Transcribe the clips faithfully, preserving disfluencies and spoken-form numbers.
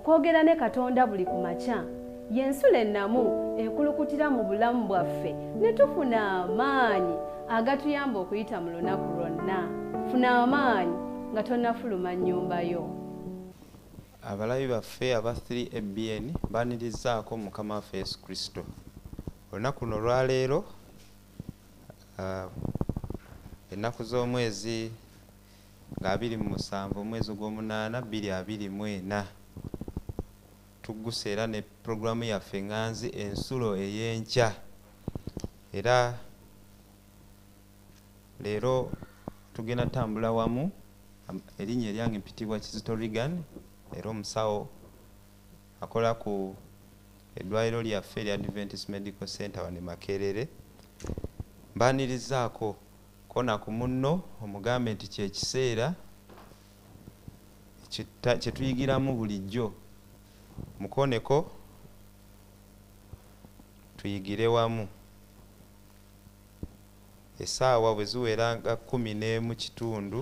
okwogera ne Katonda buli ku makya y'ensula ennamu ekulukutira mu bulamu bwaffe ne tufuna amaanyi agatuyamba okuyita mu lunaku lwonna. Funa amaanyi nga tonnafuluma nnyumba yo. Abalabi baffe aba three A B N banirizaako Mukama waffe Yesu Kristo. Olunaku luno olwaleero uh, ennaku z'omwezi nga abiri mu musanvu omwezi gw'omunaana bbiri abiri mu ena tugguse era ne programu yaffe Nganzi ensulo ey'enkya. Era leero tugenda tambula wamu, erinnya eryange mpitibwa Kizito Regan, era omusawo akola ku eddwaliro lyaffe erya Adventist Medical Center wano e Makerere. Mbanirizaako kona ku munno omugambe nti kyekiseera kye tuyigiramu bulijjo, mukoneko tuyigire wamu. Essaawa bwe ziwera nga kkumi n'emu kitundu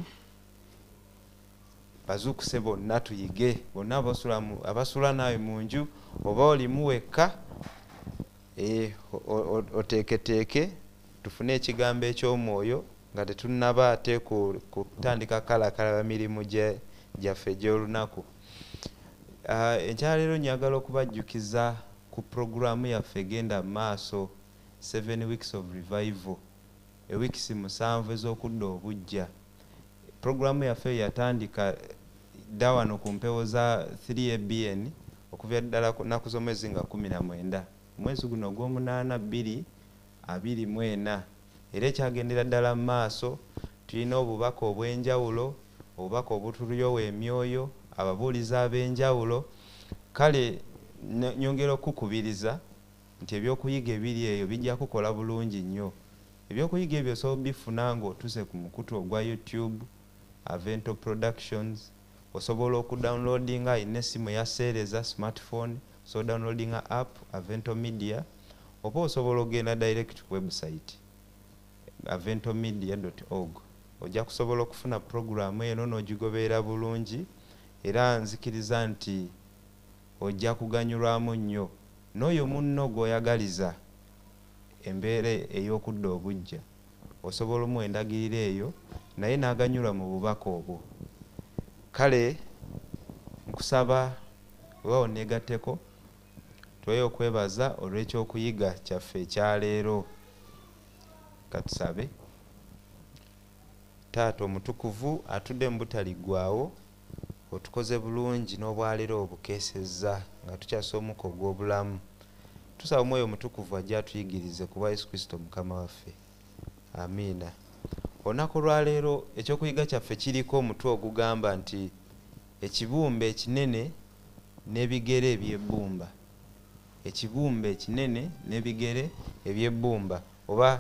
bazuukuse bonna tuyige, bonna abasula naawe mu nju oba olimu wekka, e, oteeketeeke tufune ekigambo eky'omwoyo nga tetunnaba ate kutandika kalakalaba mirimu gyaffe egy'olunaku. Uh, enkyaleero nyagala okubajjukiza ku programu yaffe egenda mu maaso seven weeks of revival, ewiikisi musanvu ez'okudda obujja. Programu yaffe yatandika dda wano ku mpewo za three A B N okuva ddala ku nnaku z'omwezi nga kumi na mwenda omwezi guno ogw'omunaana bbiri abiri mu ena. Era ekyagendera ddala mu maaso tulina obubaka obw'enjawulo, obubaka obutuyowa emyoyo, ababuulizi ab'enjawulo. Kale nyongera okukubiriza nti ebyokuyiga ebiri eyo bijja kukola bulungi nnyo. Ebyokuyiga ebyo so bifuna ng'otuuse ku mukutu ogwa YouTube Avento Productions. Osobola okudownloadinga ayina essimu eyaseereza smartphone, so downloadinga app Avento Media, oba osobola ogenda direct ku website avento media dot org. Ojja kusobola okufuna programu eno n'ogigoberera bulungi, era nzikiriza nti ojja kuganyulwamu nnyo. N'oyo munno gw'oyagaliza embeera ey'okudda obujja osobola omuwa endagiriro eyo naye n'aganyulwa mu bubaka obwo. Kale nkusaba oba oneegatteko tuwe okwebaza olw'ekyokuyiga kyaffe ekyaleero. Katusabe. Taata omutukuvu atudde mu butaliggwaawo, otukoze bulungi n'obwaleero obukeesezza nga tukyasa omuko ogw'obulamu. Tusaba Omwoyo Omutukuvu ajja atuyigirize kuba Yesu Kristo Mukama waffe. Amiina. Olunaku lwaleero ekyokuyiga kyaffe kiriko omutwe ogugamba nti ekibumbe ekinene n'ebigere eby'ebbumba. Ekibumbe ekinene n'ebigere eby'ebbumba, oba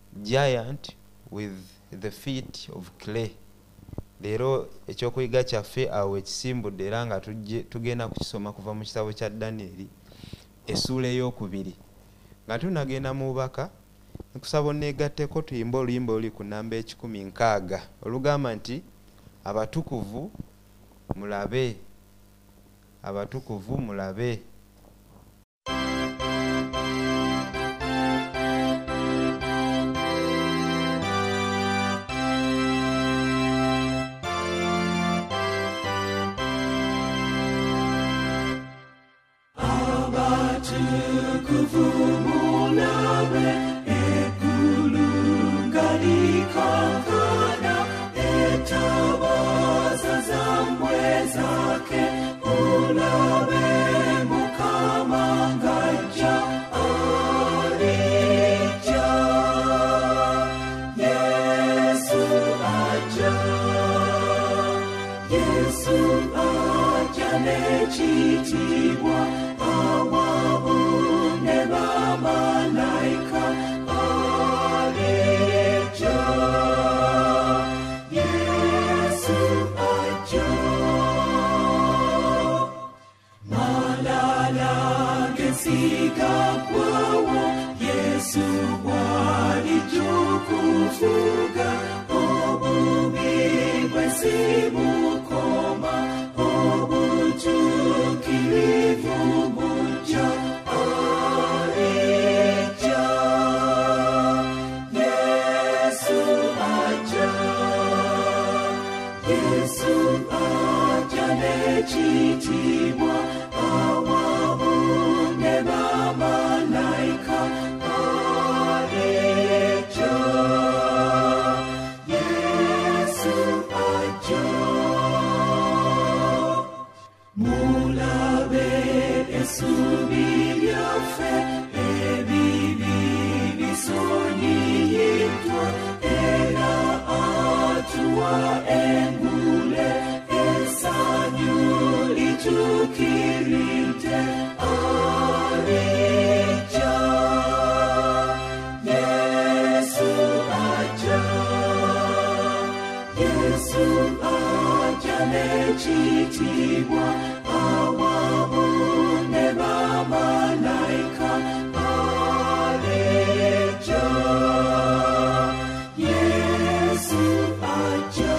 giant with the feet of clay. Leero ekyokuyiga kyaffe awo ekisimbudde era nga tugenda kukisoma kuva mu kitabo kya Danieri essuula ey'okubiri. Nga tunagenda mu bubaka, nkusaba oneegatteko tuyimba oluyimba oluli ku nnamba ekikumi nkaaga olugamba nti abatukuvu mulabe, abatukuvu mulabe. Simu koma obutukiri aja n'ekitiibwa awamu ne bamalayika alijja. Yesu aja. Mulabe essuubi lyaffe ebibi bisonyiyiddwa era atuwa engule essanyu lituukiridde alijja. Yesu aja. Yesu aja n'ekitiibwa awamu ne bamalayika alijja. Yesu aja.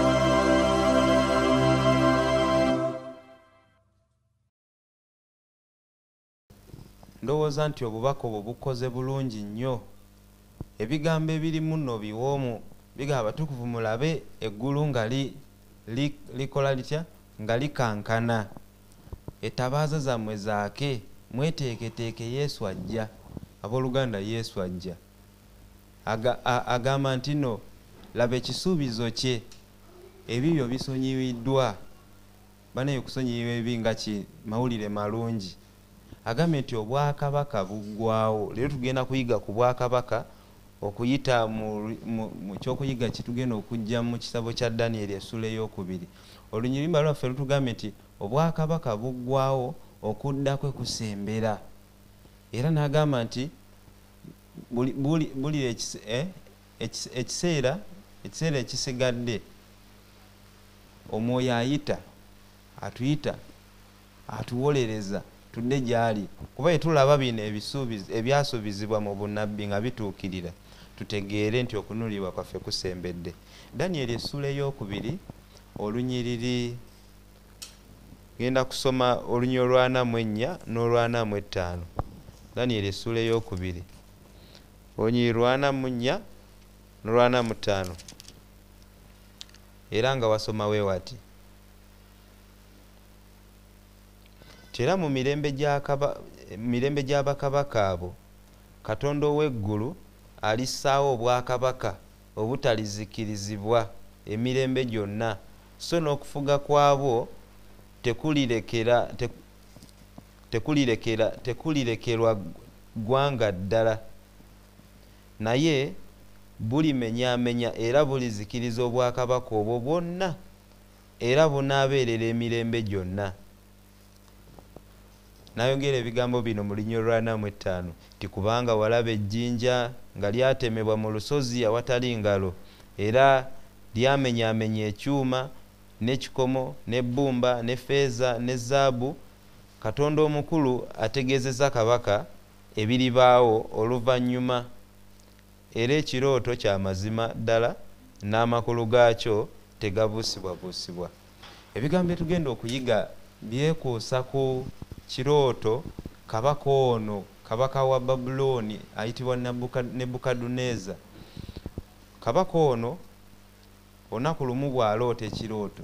Ndowooza nti obubaka obwo bukoze bulungi nnyo. Ebigambo ebirimu nno biwoomu, bigamba abatukuvu mulabe eggulu nga li, li, likola litya nga likankana. Etabaaza zammwe zaake, mweteeketeeke Yesu ajja. Abooluganda Yesu ajja. Aga, agamba nti no laba ekisuubizo kye ebibyo bisonyiwiddwa. Banaye kusonyiwa ebibi nga ki mawulire malungi. Agambye nti obwakabaka buggwaawo. Leero tugenda kuyiga ku bwakabaka okuyita mu, mu, mu kyokuyiga kitugenda okujja mu kitabo kya Daniel essula ey'okubiri. Olunyirimba lwaffe lutugambye nti obwakabaka buggwaawo okudda kwe kusembera. Era n'agamba nti buli, buli, buli ekise, eh, ekise, ekiseera ekiseera ekisigadde Omwoyo ayita, atuyita, atuwolereza tudde gyali. Kuba etulaba bino ebisuubizi ebyasuubizibwa mu bunnabbi nga bituukirira, tutegeere nti okunulibwa kwaffe kusembedde. Daniel essula ey'okubiri olunyiriri, genda kusoma olunyiri olwana mu ennya n'olwana mu ettaano. Daniel essula ey'okubiri olunyiri lwana mu nnya n'olwana mu ttaano. Era nga wasoma we wati: Era mu mirembe gy'akaba mirembe gy'abakabaka abo Katonda ow'eggulu alissaawo obwakabaka obutalizikirizibwa emirembe gyonna, so n'okufuga kwabwo tekulirekera te, tekulirekera tekulirekerwa ggwanga ddala, naye bulimenyaamenya era bulizikiriza obwakabaka obwo bwonna, era bunaabeerera emirembe gyonna. Nayongera ebigambo bino mu linnyo lwana mu ettaano nti kubanga walaba ejjinja nga lyatemebwa mu lusozi awatali ngalo, era lyamenyaamenya ekyuma n'ekikomo n'ebbumba ne ffeeza ne zaabu. Katonda omukulu ategeezezza kabaka ebiribaawo oluvannyuma, era ekirooto kya mazima ddala n'amakulu gaakyo tegabuusibwabuusibwa. Ebigambo etugenda okuyiga byekuusa ku kirooto kabaka ono, kabaka wa Babuloni ayitibwa Nebukadduneeza. Kabaka ono olunaku lumu bw'aloota ekirooto,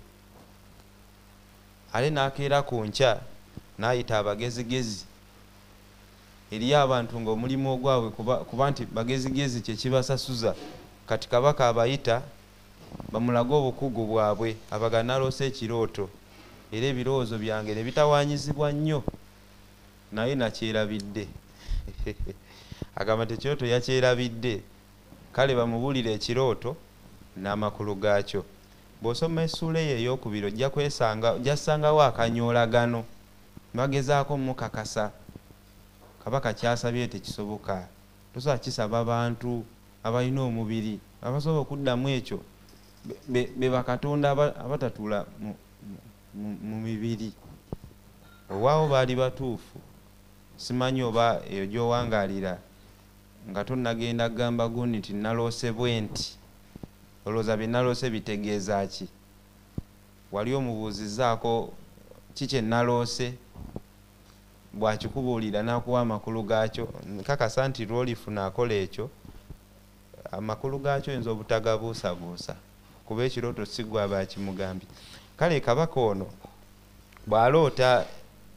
ale n'akeera ku nkya n'ayita abagezigezi eri abantu ng'omulimu ogwabwe kuba, kuba nti bagezigezi kye kibasasuza. Kati kabaka abayita bamulage obukugu bwabwe, abaga n'aloose ekirooto, era ebirowoozo byange ne bitawaanyizibwa nnyo, naye nakyerabidde. Agamba nti ekirooto yakyerabidde, kale bamubulire ekirooto n'amakulu gaakyo. Bw'osoma essula eyo ey'okubiri ojja kwesanga ojja ssangawo akanyoolagano, bagezaako mukakasa. Kabaka kyasabye tekisoboka. Tosobola kisaba abantu abalina omubiri abasobola okuddamu ekyo be, be bakatonda abatatuula mu, mu, mu mibiri. Owaawo baali batuufu, simanyi oba eyo gy'owangaalira nga tonnagenda kugamba gundi nti naloose bwe nti, olowooza bye naloose bitegeeza ki? Wali omubuuzizzaako kiki naloose, bw'akikubuulira n'akuwa amakulu gaakyo. Nkakasa nti lw'olifuna akola ekyo, amakulu gaakyo oyinza obutagabuusabuusa, kuba ekirooto si ggwe aba akimugambye. kale kabaka ono bw'aloota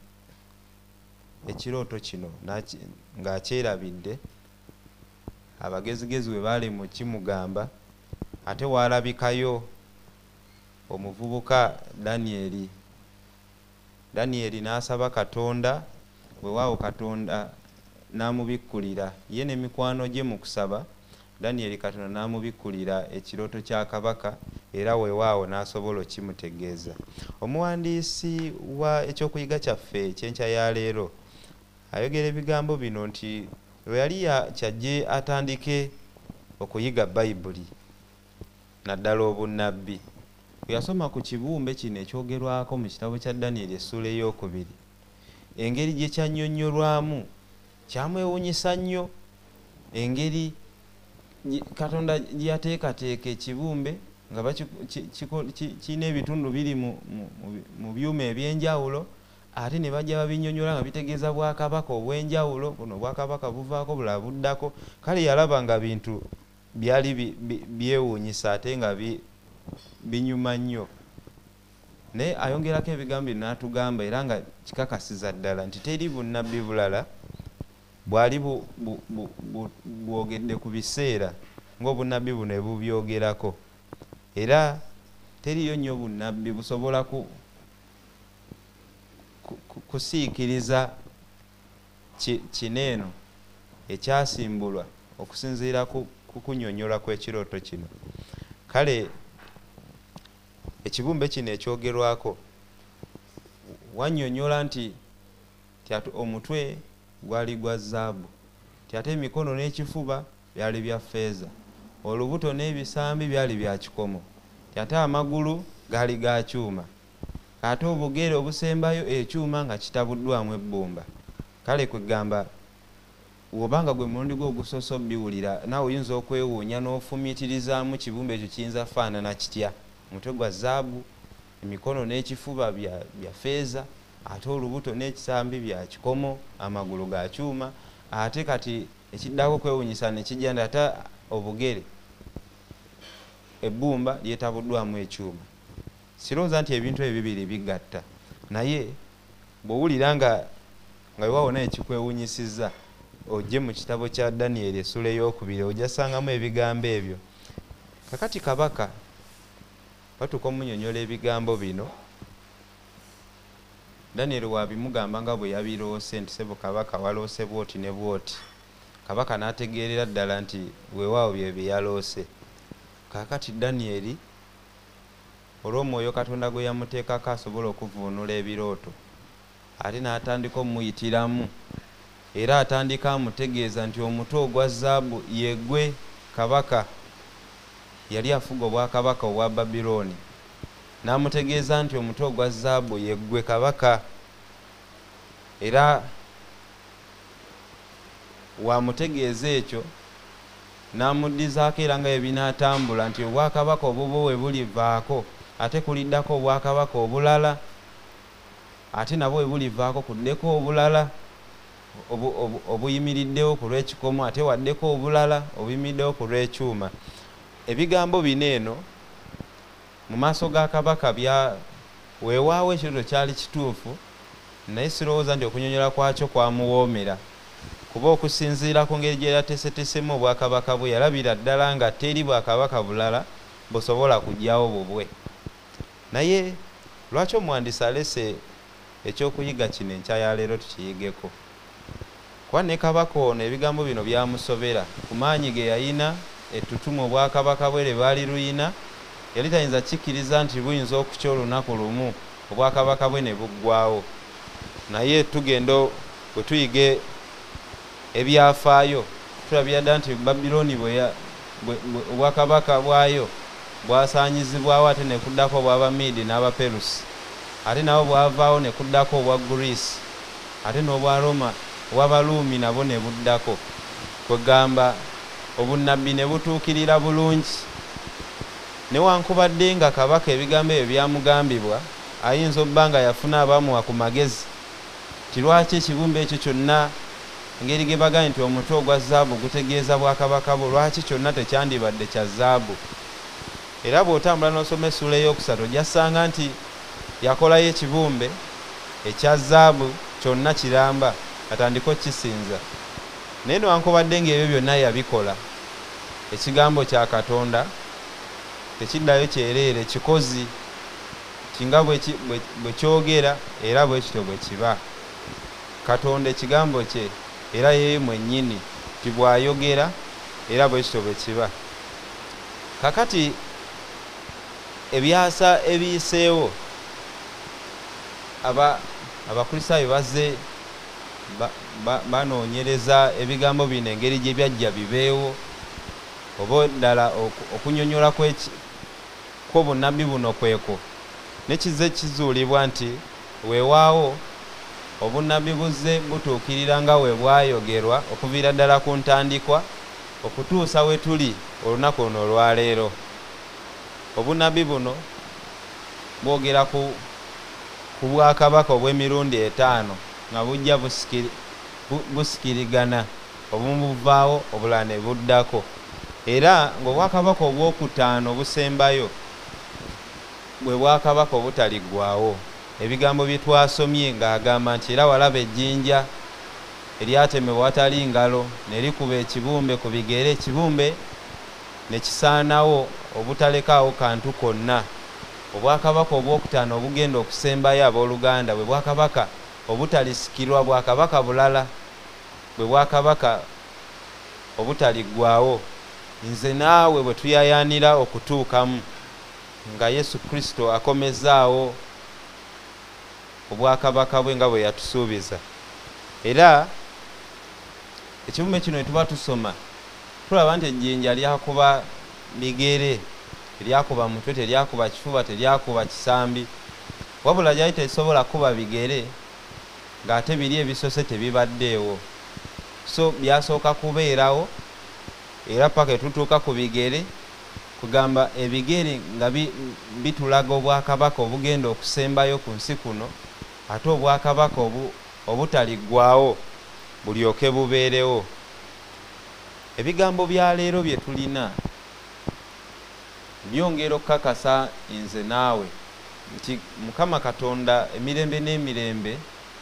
ekirooto kino ng'akyerabidde abagezigezi bwe baali mu kimugamba ate waalabikayo omuvubuka Danyeri. Danyeri n'asaba Katonda bwe waawo Katonda n'amubikkulira ye ne mikwano gye mu kusaba Danyeri Katonda n'amubikkulira ekirooto kya kabaka era weewaawo n'asobola okimutegeeza. Omuwandiisi wa ekyokuyiga kyaffe ekyenkya ya leero ayogera ebigambo bino nti lwe yali kyajje atandike okuyiga Bayibuli naddala obunnabbi bwe yasoma ku kibumbe kino ekyogerwako mu kitabo kya Danyeri essuula ey'okubiri engeri gye kyannyonnyolwamu kyamwewuunyisa nnyo, engeri Katonda gye yateekateeka ekibumbe nga kirina ebitundu biri mu byuma ebyenjawulo ate ne bajja babinnyonnyola nga bitegeeza bwakabaka obw'enjawulo, buno obwakabaka buvaako bulala buddako. Kale yalaba nga bintu byali byewuunyisa ate nga binyuma nnyo, naye ayongerako ebigambo bino n'atugamba era nga kikakasiza ddala nti teri bunnabbi bulala bwali bwogedde ku biseera ng'obunnabbi buno ebubyogerako, era teriyo nnyo bunnabbi busobola ku kusiikiriza kineeno ekyasimbulwa okusinziira ku kunnyonnyola kw'ekirooto kino. Kale ekibumbe kino ekyogerwako wannyonnyola nti omutwe gwali gwa zaabu, ti ate emikono n'ekifuba byali bya ffeeza, olubuto n'ebisambi byali bya kikomo, ti ate amagulu gaali ga kyuma, ate obugere obusembayo ekyuma nga kitabuddwamu ebbumba. Kale kwegamba wobanga gwe mulundi gwo ogusoose obiwulira naawe oyinza okwewuunya n'ofumiitirizaamu kibumbe ekyo kiyinza faanana kitya. Omutwe gwa zaabu, emikono n'ekifuba bya ffeeza, ate olubuto n'ekisambi bya kikomo, amagulu ga kyuma, ate kati ekiddako kwewuunyisa ne kijja nti ate obugere ebbumba lyetabuddwamu ekyuma. Sirowooza nti ebintu ebibiri bigatta, naye bw'owulira nga nga weewaawo naye kikwewuunyisizza ojje mu kitabo kya Danyeri essuula ey'okubiri ojjasangamu ebigambo ebyo. Kakati kabaka batuuka omunnyonnyola ebigambo bino, Danyeri waabimugamba nga bwe yabiroose nti sebo kabaka waloose bwoti ne bwoti. Kabaka n'ategeerera ddala nti weewaawo bye bye yaloose. Kakati Danyeri olw'omwoyo Katonda gwe yamuteekako asobola okuvuunula ebirooto, ate n'atandika omuyitiramu era atandika amutegeeza nti omutwe ogwa zaabu yegwe kabaka yali afuga obwakabaka obwa Babilooni. N'amutegeeza nti omutwe ogwa zaabu yegwe kabaka, era wamutegeeza ekyo n'amuddizaako era nga ebinaatambula nti obwakabaka obwo we bulivaako ate kuliddako obwakabaka obulala, ate nabwo we bulivaako kuddeko obulala obuyimiriddewo ku lw'ekikomo, ate waddeko obulala obuyimiriddewo ku lw'ekyuma. Ebigambo bino eno mu maaso ga kabaka bya weewaawo ekirooto kyali kituufu, naye sirowooza nti okunnyonnyola kwakyo kwamuwoomera, kuba okusinziira ku ngeri gye yateeseteesemu obwakabaka bwe yalabira ddala nga teri bwakabaka bulala busobola kujjawo bubwe. Naye lwaki omuwandiisi alese ekyokuyiga kino enkya ya leero tukiyigeko? Kuba ne kabaka ono ebigambo bino byamusobera ku maanyi ge yayina, ettutumu obwakabaka bwe lye baali luyina, yali tayinza kikkiriza nti buyinza okukya olunaku lumu obwakabaka bwe ne buggwaawo. Naye tugenda bwe tuyige ebyafaayo tulabira ddala nti Babilooni obwakabaka bwayo bwasaanyizibwawo ate ne kuddako obw'Abamidi n'Abaperusi, ate nabo bwavaawo ne kuddako obwa Greece, ate n'obwa Roma obw'Abaluumi nabo ne buddako. Kwegamba obunnabbi ne butuukirira bulungi. Newankubadde nga kabaka ebigambo ebyo byamugambibwa ayinza obba nga yafuna abamuwa ku magezi ti lwaki ekibumbe ekyo kyonna engeri gye bagambye nti omutwe ogwa zaabu gutegeeza bwakabaka bwo, lwaki kyonna tekyandibadde kya zaabu? Era bw'otambula n'osoma essuula ey'okusatu ojja ssanga nti yakolayo ekibumbe ekya zaabu kyonna kiramba atandika kisinza. Naye newankubadde ng'ebyo byonna yabikola, ekigambo kya Katonda tekiddayo kyereere, kikozi kinga bwe kyogera era bwe kityo bwe kiba. Katonda ekigambo kye era yeye mwennyini ti bw'ayogera era bwe kityo bwe kiba. Kakati ebyasa ebiyiseewo aba abakristaayo bazze banoonyereza ebigambo bino engeri gye byajja bibeewo, oba ddala okunyonyola kw'obunnabbi buno kweko nekize kizuulibwa nti weewaawo obunnabbi buzze butuukirira nga we bwayogerwa okuviira ddala ku ntandikwa okutuusa we tuli olunaku luno olwaleero. Obunnabbi buno bwogera ku ku bwakabaka obw'emirundi etaano nga bujja busikirigana, obumu buvaawo obulala ne buddako, era ng'obwakabaka obwokutaano busembayo bwe bwakabaka obutaliggwaawo. Ebigambo bye twasomye ng'agamba nti era walaba ejjinja eryatemebwa watali ngalo ne likuba ekibumbe ku bigere, ekibumbe ne kisaanawo obutalekaawo kantu konna. Obwakabaka obwokutaano obugenda okusembayo abooluganda bwe bwakabaka obutalisikirwa, bwakabaka bulala bwe bwakabaka obutaliggwaawo. Nze naawe bwe tuyayaanira okutuukamu nga Yesu Kristo akomezaawo obwakabaka bwe nga bwe yatusuubiza. Era ekibumbe kino tuba tusoma tulaba nti ejjinja lyakuba bigere, teryakuba mutwe, teryakuba kifuba, teryakuba kisambi, wabula gyali tesobola kuba bigere ng'ate biri ebisose tebibaddeewo. So byasooka kubeerawo era paka etutuuka ku bigere kugamba ebigere nga bitulaga obwakabaka obugenda okusembayo ku nsi kuno, ate obwakabaka obutaliggwaawo bulyoke bubeerewo. Ebigambo bya leero bye tulina byongera okukakasa nze naawe nti Mukama Katonda emirembe n'emirembe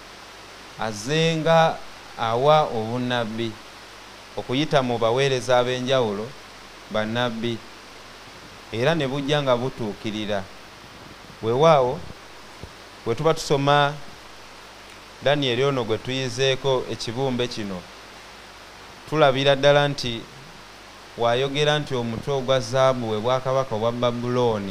azenga awa obunnabbi okuyita mu baweereza ab'enjawulo bannabbi, era ne bujja nga butuukirira. Weewaawo bwe tuba tusoma Daniel ono gwe tuyizeeko ekibumbe kino, tulabira ddala nti wayogera nti omutwe ogwa zaabu bwe bwakabaka obwa Babulooni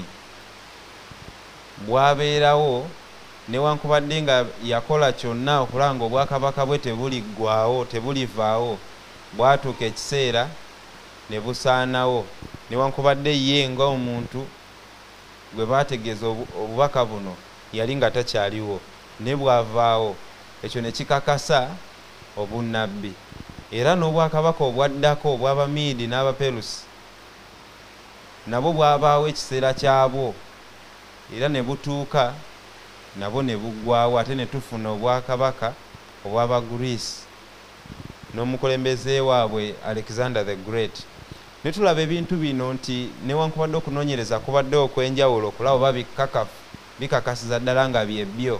bwabeerawo newankubadde nga yakola kyonna okulanga obwakabaka bwe tebuliggwaawo, tebulivaawo, bwatuuka ekiseera ne busaanawo, newankubadde ye nga omuntu gwe baategeeza obubaka buno yali nga takyaliwo, ne bwavaawo ekyo ne kikakasa obunnabbi. Era n'obwakabaka obwaddako obw'Abamiidi n'Abaperusi nabwo bwabaawo ekiseera kyabwo, era ne butuuka nabo ne buggwaawo, ate ne tufuna obwakabaka obw'Abagreece n'omukulembeze waabwe Alexander the Great. Ne tulaba ebintu bino nti newankubadde okunoonyereza kubadde okw'enjawulo okulaba oba bikakafu bikakasiza ddala nga bye byo,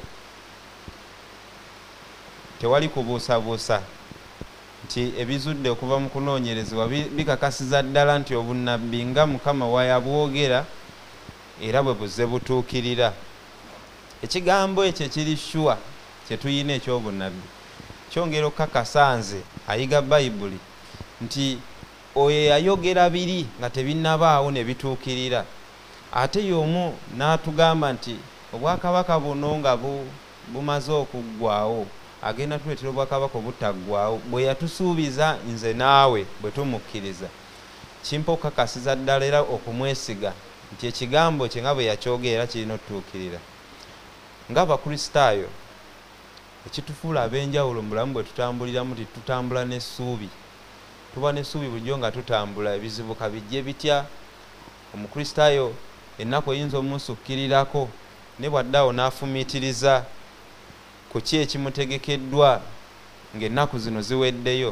tewali kubuusabuusa nti ebizudde okuva mu kunoonyerezebwa bikakasiza ddala nti obunnabbi nga Mukama wayabwogera era bwe buzze butuukirira. Ekigambo ekyo ekiri shuwa kye tuyina ekyobunnabbi kyongera okukakasa nze ayiga Bayibuli nti oyo yayogera biri nga tebinnabaawo ne bituukirira, ate y'omu n'atugamba nti obwakabaka buno nga bumaze okuggwaawo agenda tuleetera obwakabaka obutaggwaawo bwe yatusuubiza nze naawe bwe tumukkiriza. Kimpa okukakasiza ddala era okumwesiga nti ekigambo kye nga bwe yakyogera kirina otutuukirira. Ng'Abakristaayo ekitufuula ab'enjawulo mu bulamu bwe tutambuliramu nti tutambula n'essuubi, tuba n'essuubi bulijjo nga tutambula, ebizibu kabijje bitya. Omukristaayo ennaku eyinza omunsukkirirako ne bw'addaawo n'afumiitiriza ku ki ekimutegekeddwa ng'ennaku zino ziweddeyo,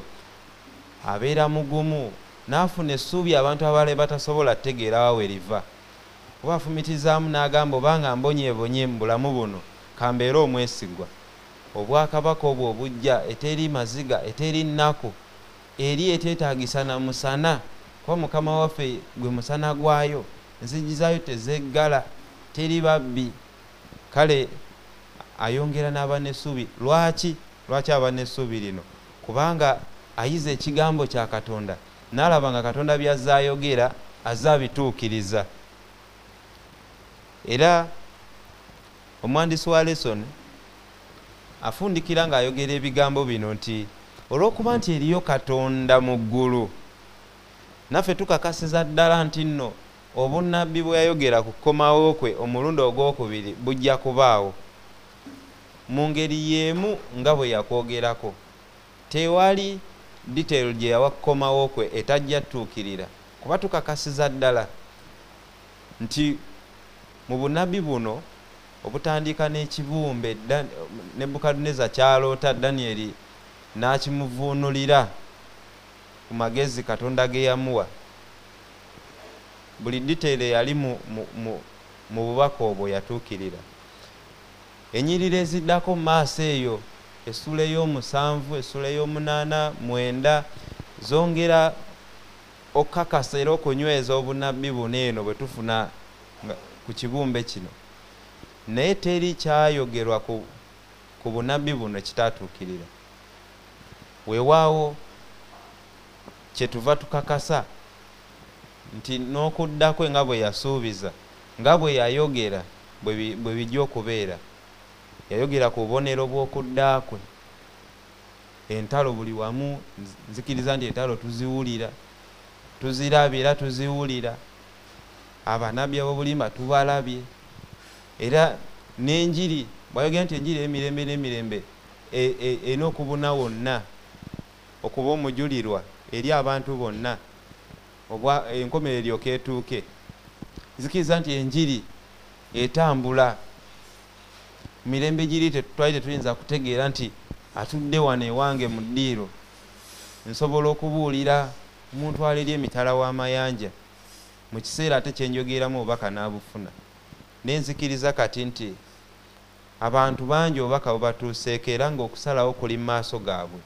abeera mugumu n'afuna essuubi abantu abalala batasobola tegeera wa we liva. kuba afumitizaamu n'agamba obanga mbonyeebonye mu bulamu buno kambeera omwesigwa. Obwakabaka obwo obujja eteri maziga eteri nnaku eri eteetaagisa na musana, kuba Mukama waffe gwe musana gwayo, enzigi zaayo tezeggala, teri babbi. Kale ayongera n'aba n'essuubi. Lwaki? Lwaki aba n'essuubi lino? Kubanga ayize ekigambo kya Katonda n'alaba nga Katonda by'azza ayogera azza abituukiriza. Era omwandiisi wa lesson afundikira ng'ayogera ebigambo bino nti olw'okuba nti eriyo Katonda mu ggulu, naffe tukakasiza ddala nti nno obunnabbi bwe yayogera ku kukomawo kwe omulundi ogwokubiri bujja kubaawo mu ngeri y'emu nga bwe yakwogerako. Tewali detail gye yawa kukomawo kwe etajja tuukirira, kuba tukakasiza ddala nti mu bunnabbi buno obutandika n'ekibumbe Nebukadneza kyaloota Danyeri n'akimuvuunulira ku magezi Katonda ge yamuwa, buli detail yali mu, mu, mu, mu bubaka obwo yatuukirira. Ennyiriri eziddako mu maaso eyo, essula ey'omusanvu, essula ey'omunaana, mwenda, zongera okukakasa era okunyweza obunnabbi buno eno bwe tufuna ku kibumbe kino. Naye teri kyayogerwa ku, ku bunnabbi buno kitatuukirira. Weewaawo kyetuva tukakasa nti n'okuddakwe nga bwe yasuubiza, nga bwe yayogera bwe bijja okubeera. Yayogera ku bubonero bw'okuddakwe. Entalo buli wamu, nzikiriza nti entalo tuziwulira, tuzirabira, tuziwulira. Abannabbi ab'obulimba tubalabye. Era n'enjiri bw'ayogera nti enjiri emirembe n'emirembe erina okubuna wonna, okuba omujulirwa eri abantu bonna, obwa enkomerero eryoka etuuke. Nzikiriza nti enjiri etambula mirembe giri twali tetuyinza kutegeera nti atudde wano ewange mu ddiiro nsobola okubuulira omuntu aleri emitala w'amayanja mu kiseera ate kyenjogeramu obubaka n'abufuna. Nenzikiriza kati nti abantu bangi obubaka bubatuuseeko era ng'okusalawo kuli mu maaso gaabwe.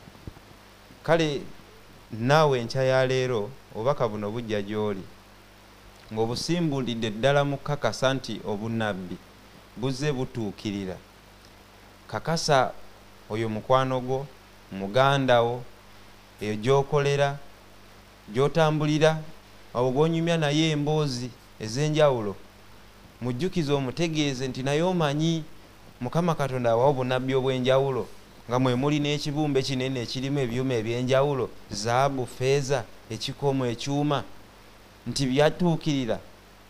Kale naawe enkya ya leero obubaka buno bujja gy'oli ng'obusimbulidde ddala mu kakasa nti obunnabbi buzze butuukirira. Kakasa oyo mukwano gwo, muganda wo, eyo gy'okolera, gy'otambulira, awo gw'onyumya naye emboozi ez'enjawulo. Mujjukize omutegeeze nti naye omanyi Mukama Katonda awawo obunnabbi obw'enjawulo nga mwe muli n'ekibumbe kinene ekirimu ebyuma eby'enjawulo, zaabu, feeza, ekikomo, ekyuma, nti byatuukirira.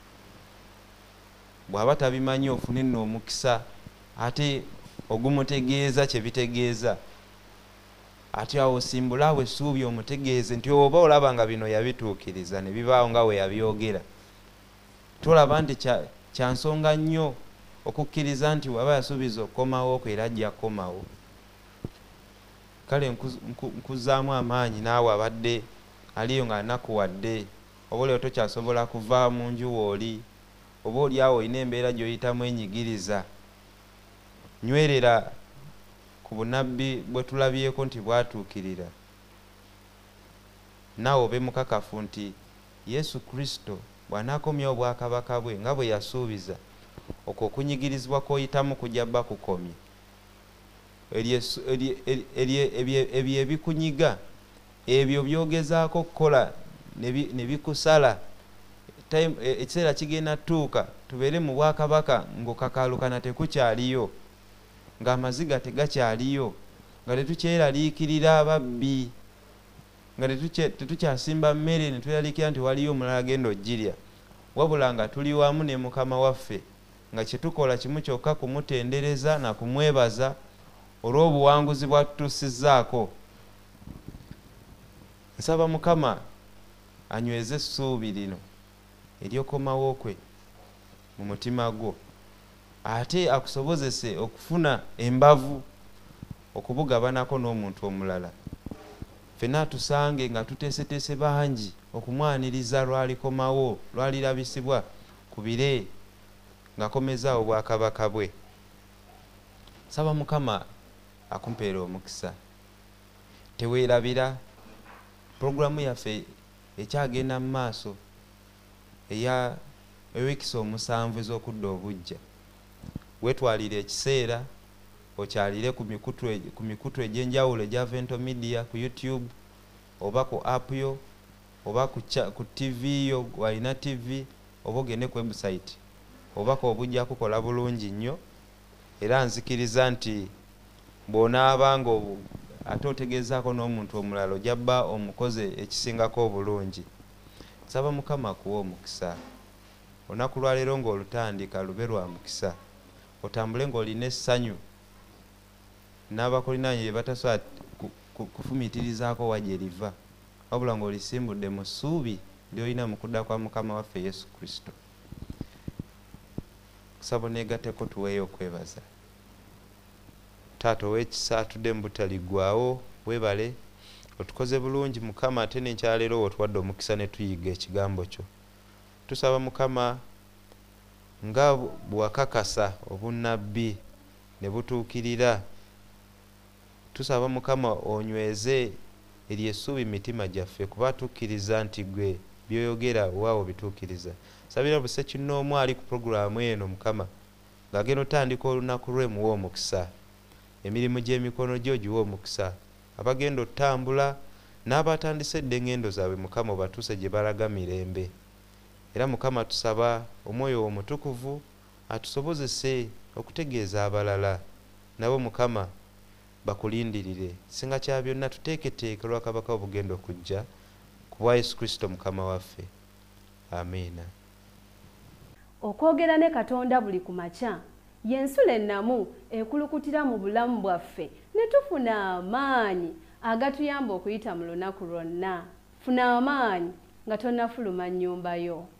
Bw'aba tabimanyi ofune nno omukisa ate ogumutegeeza kye bitegeeza. Ate awo osimbula awo essuubi omutegeeze nti oba olaba nga bino yabituukiriza ne bibaawo nga we yabyogera. Tolaba nti kya nsonga nnyo okukkiriza nti waba yasuubiza okukomawo kwe era ajja kukomawo. Kale nkuzaamu amaanyi naawe abadde aliyo nga anakuwadde, oba olio tokyasobola kuva mu nju wooli, oba oli awo olina embeera gy'oyitamu enyigiriza. Nywerera ku bunnabbi bwe tulabyeko nti bwatuukirira. Naawe obe mukakafu nti Yesu Kristo bw'anaakomya obwakabaka bwe nga bwe yasuubiza, okwo okunyigirizibwa kw'oyitamu kujja bba kukomye. Ebyo ebikunyiga, ebyo by'ogezaako okukola ne bikusala, ekiseera kigenda tuuka tubeere mu bwakabaka ng'okakaalukana tekukyaliyo, ng'amaziga tegakyaliyo, nga tetukyeraliikirira ababbi, nga tetukyasimba mmere ne tweraliikira nti waliyo omulala agenda ogirya, wabula nga tuli wamu ne Mukama waffe, nga kye tukola kimu kyokka kumutendereza na kumwebaza olw'obuwanguzi bw'atutusizzaako. Nsaba Mukama anyweze essuubi lino eryokomawo kwe mu mutima gwo, ate akusobozese okufuna embavu okubugabanako n'omuntu omulala. Ffenna tusange nga tuteeseteese bangi okumwaniriza lwalikomawo, lwalirabisibwa ku bire ng'akomezaawo obwakabaka bwe. Saba Mukama akumpeera omukisa. Teweerabira puroguramu yaffe ekyagenda mu maaso eya ewiikisi omusanvu ez'okudda obujja. Weetwalire ekiseera okyalire ku mikutu ku mikutu egy'enjawulo egya Vento Media ku YouTube oba ku app yo oba ku, ku T V yo walina T V oba ogende ku website obako obujja kukola bulungi nnyo era nzikiriza nti bw'onaabanga ate otegeezaako n'omuntu omulala ojja bba omukoze ekisingako obulungi. Nsaba Mukama akuwa omukisa. Olunaku lwa leero ng'olutandika lube lwa mukisa. Otambule ng'olina essanyu n'abakulinaanye bye batasobola kufumiitirizaako wa gye liva wabula ng'olisimbudde mu ssuubi ly'olina mu kudda kwa Mukama waffe Yesu Kristo. Kusaba oneegatteko tuweeyo okwebaza. Taata ow'ekisa atudde mu butaliggwaawo weebale otukoze bulungi Mukama ate n'enkyaleero otuwadde omukisa ne tuyiga ekigambo kyo. Tusaba Mukama nga bwakakasa obunnabbi ne butuukirira. Tusaba Mukama onyweze eri essuubi mitima gyaffe kuba tukkiriza nti gwe by'oyogera waawo bituukiriza. Sabira buse kinnoomu ali ku puroguramu eno Mukama ng'agenda otandika olunaku lwe muwa omukisa. Emirimu gy'emikono gyo giwa omukisa. Abagenda otambula n'abatandise dde engendo zaabwe Mukama obatuuse gye balaga mirembe. Era Mukama tusaba omwoyo omutukuvu atusobozese okutegeeza abalala nabo Mukama bakulindirire. Singa kya byonna tuteeketeeke lwa kabaka obugenda okujja ku bwa Yesu Kristo Mukama waffe. Amiina. Okwogera ne Katonda buli ku makya y'ensula ennamu ekulukutira mu bulamu bwaffe ne tufuna amaanyi agatuyamba okuyita mu lunaku lwonna. Funa amaanyi nga tonnafuluma nnyumba yo.